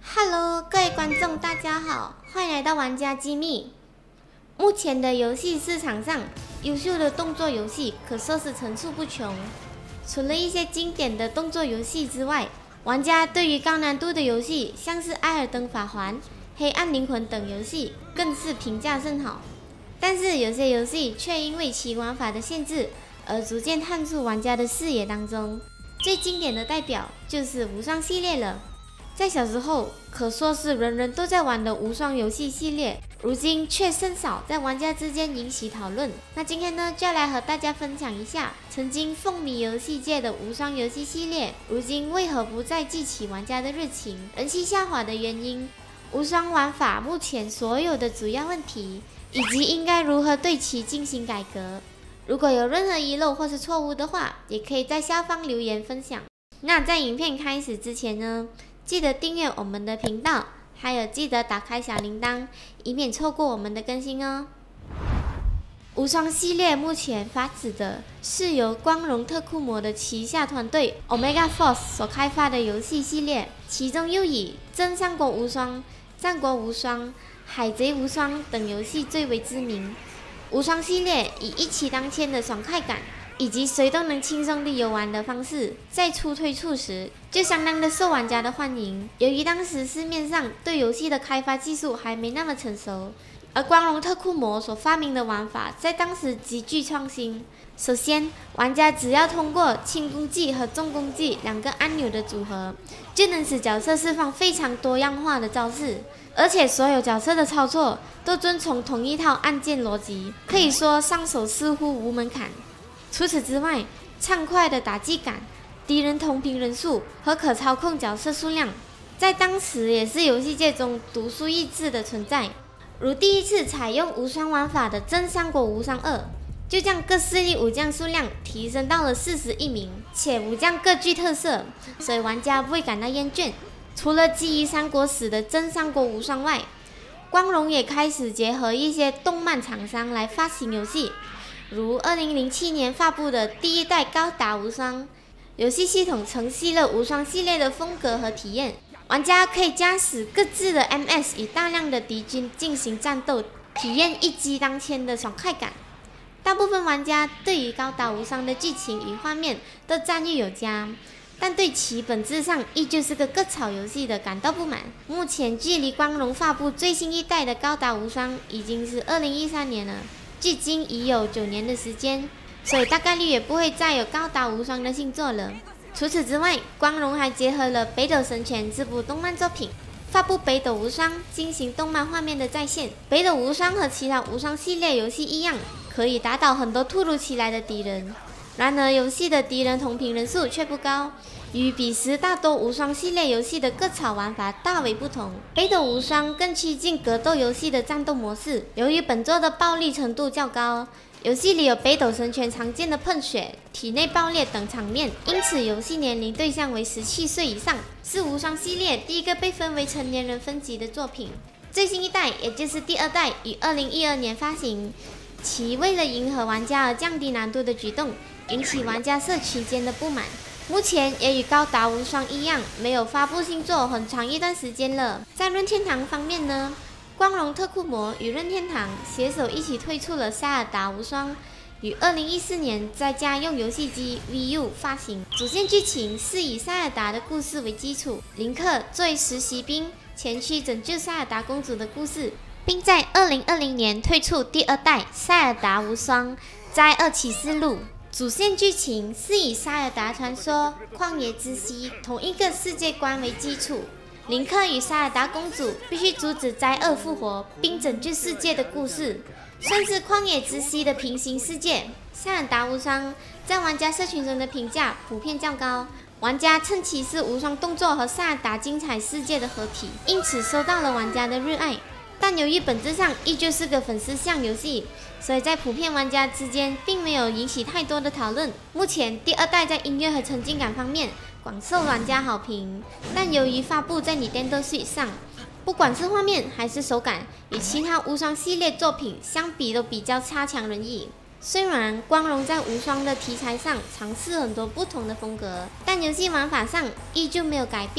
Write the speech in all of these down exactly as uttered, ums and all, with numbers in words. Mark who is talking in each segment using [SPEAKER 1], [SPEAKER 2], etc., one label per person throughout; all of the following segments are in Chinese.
[SPEAKER 1] Hello， 各位观众，大家好，欢迎来到玩家机密。目前的游戏市场上，优秀的动作游戏可说是层出不穷。除了一些经典的动作游戏之外，玩家对于高难度的游戏，像是《艾尔登法环》《黑暗灵魂》等游戏，更是评价甚好。但是有些游戏却因为其玩法的限制，而逐渐探入玩家的视野当中。最经典的代表就是无双系列了。在小时候，可说是人人都在玩的无双游戏系列，如今却甚少在玩家之间引起讨论。那今天呢，就要来和大家分享一下，曾经风靡游戏界的无双游戏系列，如今为何不再激起玩家的热情，人气下滑的原因，无双玩法目前所有的主要问题，以及应该如何对其进行改革。如果有任何遗漏或是错误的话，也可以在下方留言分享。那在影片开始之前呢，记得订阅我们的频道，还有记得打开小铃铛，以免错过我们的更新哦。无双系列目前发展的是由光荣特库摩的旗下团队 Omega Force 所开发的游戏系列，其中又以真三国无双、战国无双、海贼无双等游戏最为知名。无双系列以一骑当千的爽快感，以及谁都能轻松地游玩的方式，在初推出时就相当的受玩家的欢迎。由于当时市面上对游戏的开发技术还没那么成熟，而光荣特库摩所发明的玩法在当时极具创新。首先，玩家只要通过轻攻击和重攻击两个按钮的组合，就能使角色释放非常多样化的招式，而且所有角色的操作都遵从同一套按键逻辑，可以说上手似乎无门槛。除此之外，畅快的打击感、敌人同屏人数和可操控角色数量，在当时也是游戏界中独树一帜的存在。如第一次采用无双玩法的真三国无双二，就将各势力武将数量提升到了四十一名，且武将各具特色，所以玩家不会感到厌倦。除了基于三国史的真三国无双外，光荣也开始结合一些动漫厂商来发行游戏。如二零零七年发布的第一代高达无双游戏系统，承袭了无双系列的风格和体验。玩家可以驾驶各自的 M S 与大量的敌军进行战斗，体验一击当千的爽快感。大部分玩家对于高达无双的剧情与画面都赞誉有加，但对其本质上依旧是个割草游戏的感到不满。目前距离光荣发布最新一代的高达无双已经是二零一三年了，距今已有九年的时间，所以大概率也不会再有高达无双的新作了。除此之外，光荣还结合了《北斗神拳》这部动漫作品，发布北斗无双进行动漫画面的再现。北斗无双和其他无双系列游戏一样，可以打倒很多突如其来的敌人。然而游戏的敌人同屏人数却不高，与彼时大多无双系列游戏的割草玩法大为不同。北斗无双更趋近格斗游戏的战斗模式，由于本作的暴力程度较高，游戏里有北斗神拳常见的喷血、体内爆裂等场面，因此游戏年龄对象为十七岁以上，是无双系列第一个被分为成年人分级的作品。最新一代，也就是第二代，于二零一二年发行，其为了迎合玩家而降低难度的举动，引起玩家社群间的不满。目前也与高达无双一样，没有发布新作很长一段时间了。在任天堂方面呢，光荣特库摩与任天堂携手一起推出了塞尔达无双，于二零一四年在家用游戏机 Wii U 发行。主线剧情是以塞尔达的故事为基础，林克作为实习兵前去拯救塞尔达公主的故事，并在二零二零年推出第二代塞尔达无双灾厄启示录。主线剧情是以塞尔达传说、旷野之息同一个世界观为基础，林克与塞尔达公主必须阻止灾厄复活并拯救世界的故事，算是旷野之息的平行世界。塞尔达无双在玩家社群中的评价普遍较高，玩家称其是无双动作和塞尔达精彩世界的合体，因此受到了玩家的热爱。但由于本质上依旧是个粉丝向游戏，所以在普遍玩家之间并没有引起太多的讨论。目前第二代在音乐和沉浸感方面广受玩家好评，但由于发布在 Nintendo Switch 上，不管是画面还是手感，与其他无双系列作品相比都比较差强人意。虽然光荣在无双的题材上尝试很多不同的风格，但游戏玩法上依旧没有改变，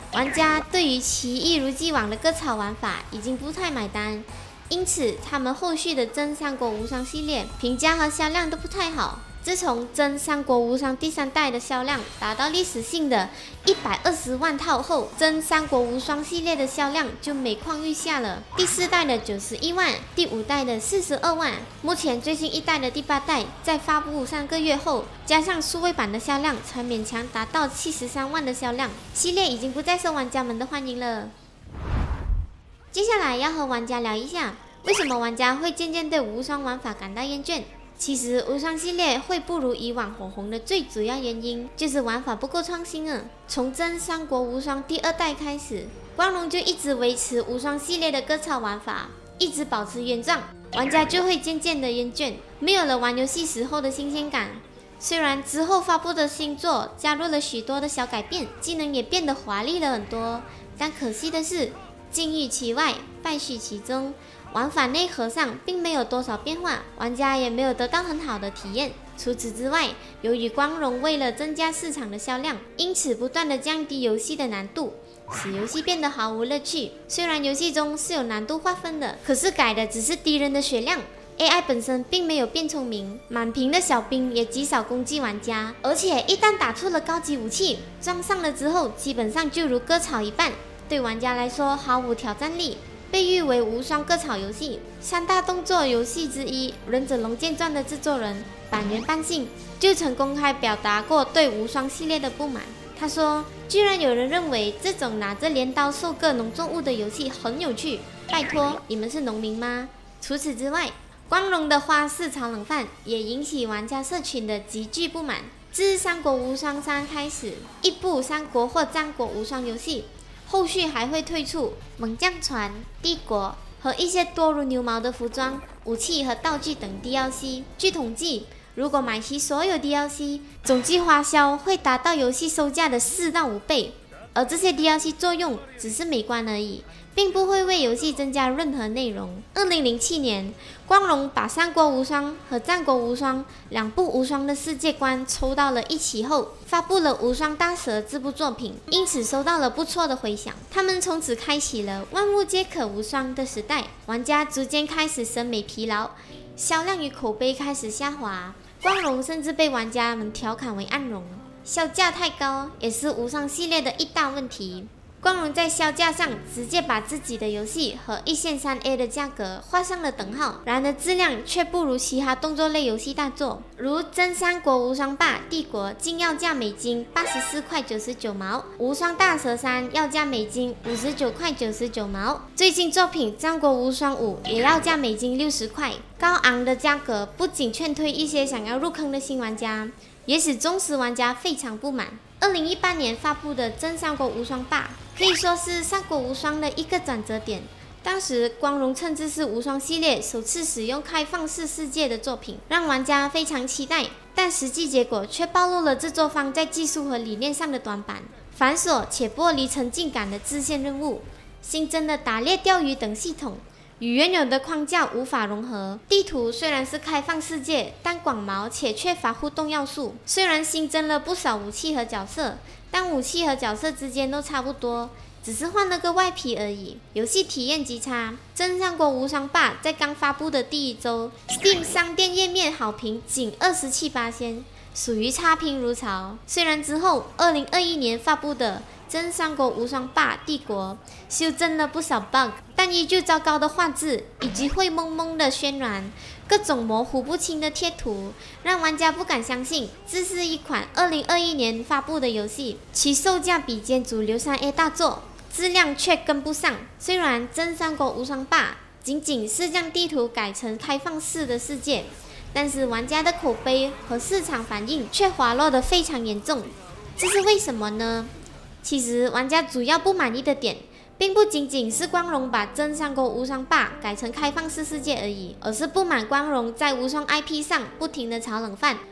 [SPEAKER 1] 玩家对于其一如既往的割草玩法已经不太买单，因此他们后续的真三国无双系列评价和销量都不太好。自从真三国无双第三代的销量达到历史性的一百二十万套后，真三国无双系列的销量就每况愈下了。第四代的九十一万，第五代的四十二万，目前最新一代的第八代在发布三个月后，加上数位版的销量，才勉强达到七十三万的销量。系列已经不再受玩家们的欢迎了。接下来要和玩家聊一下，为什么玩家会渐渐对无双玩法感到厌倦。其实无双系列会不如以往火红的最主要原因就是玩法不够创新啊。从真三国无双第二代开始，光荣就一直维持无双系列的割草玩法，一直保持原状，玩家就会渐渐的厌倦，没有了玩游戏时候的新鲜感。虽然之后发布的新作加入了许多的小改变，技能也变得华丽了很多，但可惜的是，金玉其外，败絮其中。玩法内核上并没有多少变化，玩家也没有得到很好的体验。除此之外，由于光荣为了增加市场的销量，因此不断的降低游戏的难度，使游戏变得毫无乐趣。虽然游戏中是有难度划分的，可是改的只是敌人的血量。A I 本身并没有变聪明，满屏的小兵也极少攻击玩家，而且一旦打出了高级武器，装上了之后，基本上就如割草一般，对玩家来说毫无挑战力。被誉为无双割草游戏、三大动作游戏之一《忍者龙剑传》的制作人板垣半信就曾公开表达过对无双系列的不满。他说：“居然有人认为这种拿着镰刀收割农作物的游戏很有趣，拜托，你们是农民吗？”除此之外，光荣的花式炒冷饭也引起玩家社群的极具不满。自《三国无双三》开始，一部三国或战国无双游戏。后续还会推出猛将传、帝国和一些多如牛毛的服装、武器和道具等 D L C。据统计，如果买齐所有 D L C， 总计花销会达到游戏售价的四到五倍。而这些 D L C 作用只是美观而已，并不会为游戏增加任何内容。二零零七年，光荣把《三国无双》和《战国无双》两部无双的世界观抽到了一起后，发布了《无双大蛇》这部作品，因此收到了不错的回响。他们从此开启了万物皆可无双的时代，玩家逐渐开始审美疲劳，销量与口碑开始下滑。光荣甚至被玩家们调侃为暗荣。销价太高也是无双系列的一大问题。光荣在销价上直接把自己的游戏和一线 三 A 的价格画上了等号，然而质量却不如其他动作类游戏大作，如真三国无双霸帝国竟要价美金八十四块九十九毛，无双大蛇三要价美金五十九块九十九毛，最新作品战国无双五也要价美金六十块。高昂的价格不仅劝退一些想要入坑的新玩家，也使忠实玩家非常不满。二零一八年发布的真三国无双霸可以说是三国无双的一个转折点。当时光荣称这是无双系列首次使用开放式世界的作品，让玩家非常期待，但实际结果却暴露了制作方在技术和理念上的短板，繁琐且剥离沉浸感的支线任务，新增的打猎钓鱼等系统与原有的框架无法融合。地图虽然是开放世界，但广袤且缺乏互动要素。虽然新增了不少武器和角色，但武器和角色之间都差不多，只是换了个外皮而已，游戏体验极差。真三国无双霸在刚发布的第一周 ，Steam 商店页面好评仅 百分之二十七， 属于差评如潮。虽然之后二零二一年发布的真三国无双霸帝国修正了不少 bug， 但依旧糟糕的画质以及灰蒙蒙的渲染，各种模糊不清的贴图，让玩家不敢相信这是一款二零二一年发布的游戏。其售价比肩主流 三 A 大作，质量却跟不上。虽然真三国无双霸仅仅是将地图改成开放式的世界，但是玩家的口碑和市场反应却滑落得非常严重。这是为什么呢？其实玩家主要不满意的点并不仅仅是光荣把真三国无双霸改成开放式世界而已，而是不满光荣在无双 I P 上不停的炒冷饭，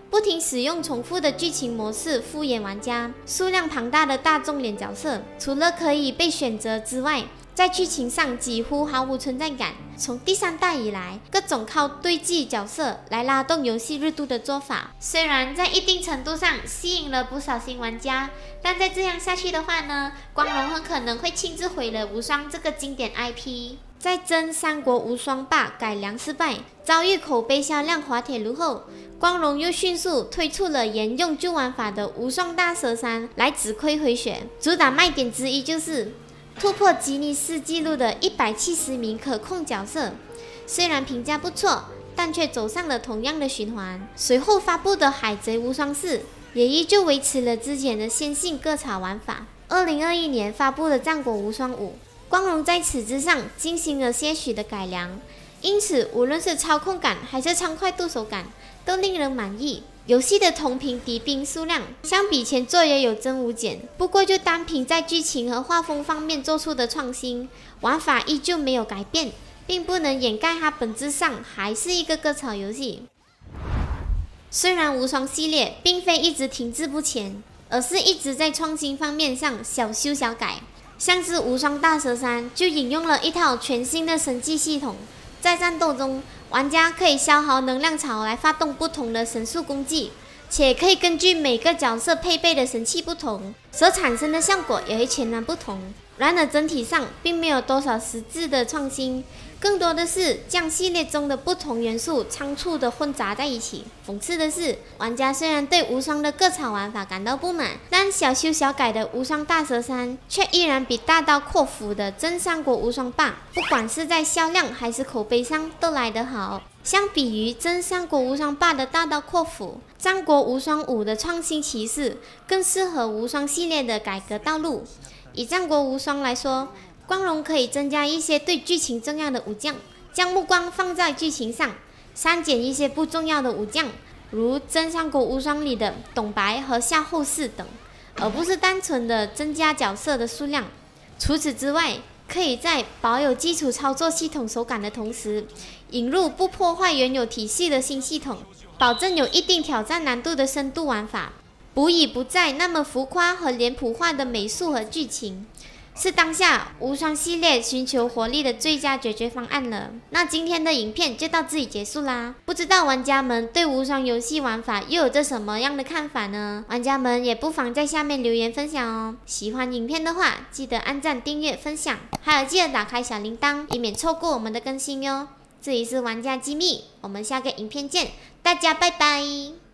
[SPEAKER 1] 不停使用重复的剧情模式敷衍玩家，数量庞大的大众脸角色，除了可以被选择之外，在剧情上几乎毫无存在感。从第三代以来，各种靠堆积角色来拉动游戏热度的做法，虽然在一定程度上吸引了不少新玩家，但再这样下去的话呢，光荣很可能会亲自毁了无双这个经典 I P。在真三国无双霸改良失败，遭遇口碑销量滑铁卢后，光荣又迅速推出了沿用旧玩法的无双大蛇三来止亏回血。主打卖点之一就是突破吉尼斯纪录的一百七十名可控角色，虽然评价不错，但却走上了同样的循环。随后发布的海贼无双四也依旧维持了之前的线性割草玩法。二零二一年发布的战国无双五，光荣在此之上进行了些许的改良，因此无论是操控感还是畅快度手感都令人满意。游戏的同屏敌兵数量相比前作也有增无减，不过就单凭在剧情和画风方面做出的创新，玩法依旧没有改变，并不能掩盖它本质上还是一个割草游戏。虽然无双系列并非一直停滞不前，而是一直在创新方面上小修小改，像是无双大蛇三就引用了一套全新的神技系统，在战斗中玩家可以消耗能量槽来发动不同的神速攻击，且可以根据每个角色配备的神器不同，所产生的效果也会全然不同。然而整体上并没有多少实质的创新，更多的是将系列中的不同元素仓促的混杂在一起。讽刺的是，玩家虽然对无双的割草玩法感到不满，但小修小改的无双大蛇三却依然比大刀阔斧的真三国无双霸，不管是在销量还是口碑上都来得好。相比于真三国无双霸的大刀阔斧，战国无双五的创新骑士更适合无双系列的改革道路。以战国无双来说，光荣可以增加一些对剧情重要的武将，将目光放在剧情上，删减一些不重要的武将，如真三国无双里的董白和夏后氏等，而不是单纯的增加角色的数量。除此之外，可以在保有基础操作系统手感的同时，引入不破坏原有体系的新系统，保证有一定挑战难度的深度玩法，补以不再那么浮夸和脸谱化的美术和剧情，是当下无双系列寻求活力的最佳解决方案了。那今天的影片就到这里结束啦，不知道玩家们对无双游戏玩法又有着什么样的看法呢？玩家们也不妨在下面留言分享哦。喜欢影片的话，记得按赞、订阅、分享，还有记得打开小铃铛，以免错过我们的更新哟。这里是玩家机密，我们下个影片见，大家拜拜。